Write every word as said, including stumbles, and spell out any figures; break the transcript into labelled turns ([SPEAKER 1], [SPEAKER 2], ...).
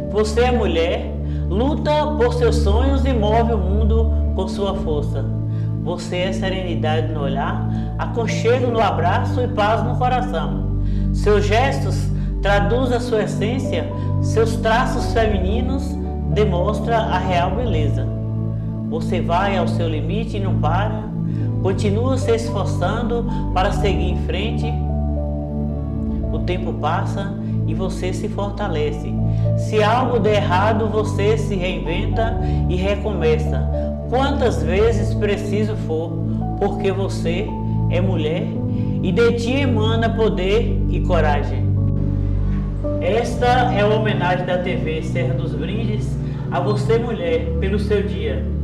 [SPEAKER 1] Você é mulher, luta por seus sonhos e move o mundo com sua força. Você é serenidade no olhar, aconchego no abraço e paz no coração. Seus gestos traduzem a sua essência, seus traços femininos demonstram a real beleza. Você vai ao seu limite e não para, continua se esforçando para seguir em frente. O tempo passa e você se fortalece. Se algo der errado, você se reinventa e recomeça, quantas vezes preciso for, porque você é mulher e de ti emana poder e coragem. Esta é a homenagem da T V Serra dos Brindes a você, mulher, pelo seu dia.